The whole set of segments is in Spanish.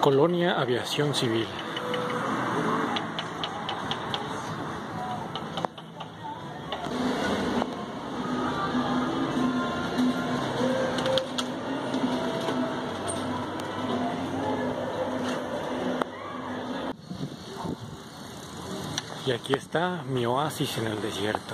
Colonia Aviación Civil. Y aquí está mi oasis en el desierto.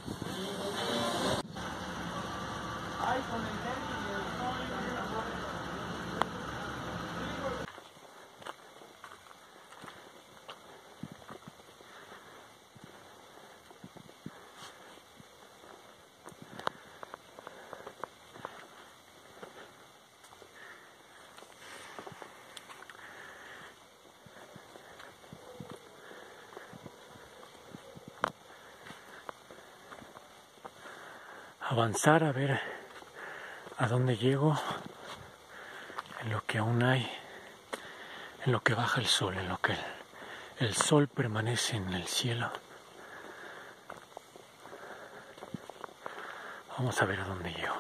Avanzar a ver a dónde llego, en lo que aún hay, en lo que baja el sol, en lo que el sol permanece en el cielo. Vamos a ver a dónde llego.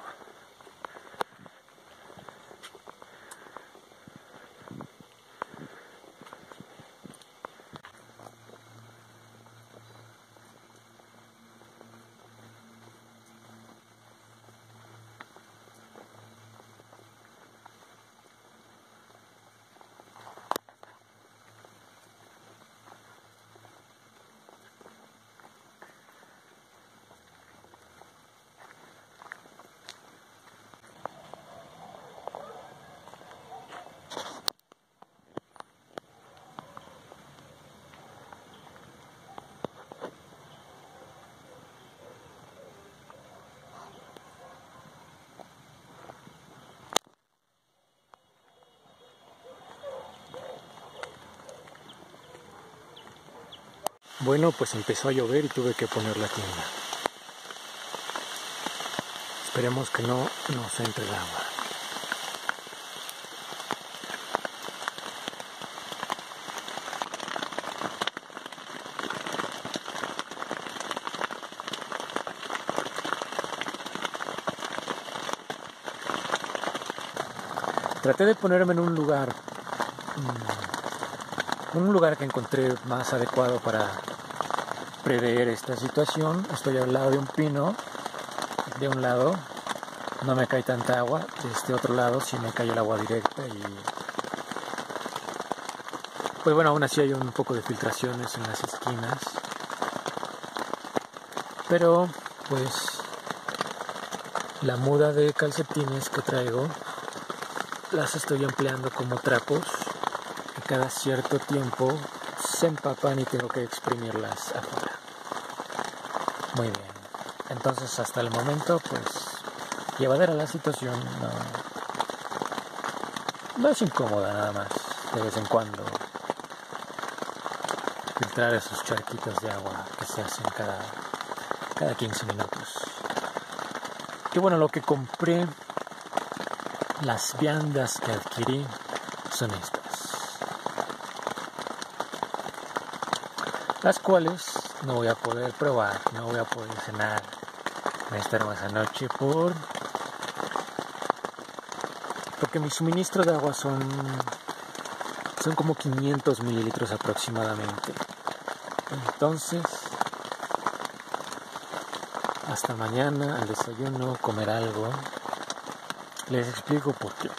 Bueno, pues empezó a llover y tuve que poner la tienda. Esperemos que no nos entre el agua. Traté de ponerme en un lugar que encontré más adecuado para prever esta situación. Estoy al lado de un pino. De un lado no me cae tanta agua, de este otro lado sí me cae el agua directa y pues bueno, aún así hay un poco de filtraciones en las esquinas, pero pues la muda de calcetines que traigo las estoy empleando como trapos que cada cierto tiempo se empapan y tengo que exprimirlas afuera. Muy bien. Entonces hasta el momento pues llevadera la situación, no es incómoda, nada más de vez en cuando filtrar esos charquitos de agua que se hacen cada 15 minutos. Y bueno, lo que compré, las viandas que adquirí son estas, las cuales no voy a poder probar, no voy a poder cenar esta hermosa noche porque mi suministro de agua son como 500 mililitros aproximadamente. Entonces hasta mañana al desayuno comer algo. Les explico por qué.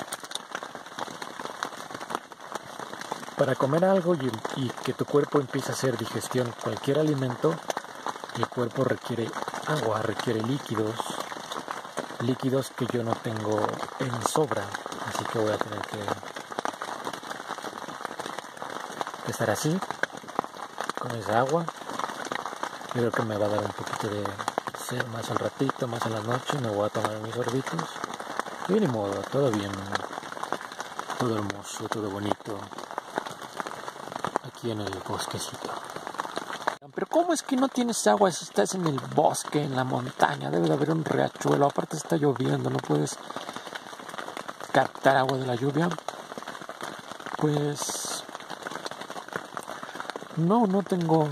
Para comer algo y que tu cuerpo empiece a hacer digestión de cualquier alimento, el cuerpo requiere agua, requiere líquidos que yo no tengo en sobra, así que voy a tener que estar así, con esa agua. Yo creo que me va a dar un poquito de sed más al ratito, más en la noche, me voy a tomar mis sorbitos. Y ni modo, todo bien, todo hermoso, todo bonito, aquí en el bosquecito. Pero ¿cómo es que no tienes agua si estás en el bosque, en la montaña? Debe de haber un riachuelo, aparte está lloviendo, ¿no puedes captar agua de la lluvia? Pues no tengo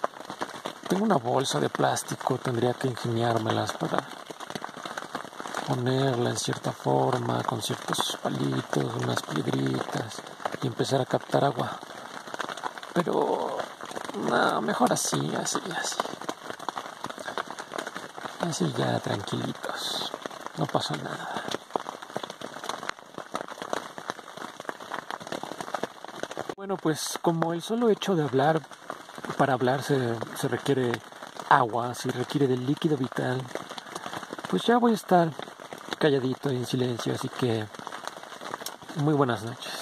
una bolsa de plástico, tendría que ingeniármelas para ponerla en cierta forma, con ciertos palitos, unas piedritas y empezar a captar agua. Pero no, mejor así. Así ya tranquilitos, no pasó nada. Bueno, pues como el solo hecho de hablar, para hablar se requiere agua, se requiere del líquido vital, pues ya voy a estar calladito y en silencio, así que muy buenas noches.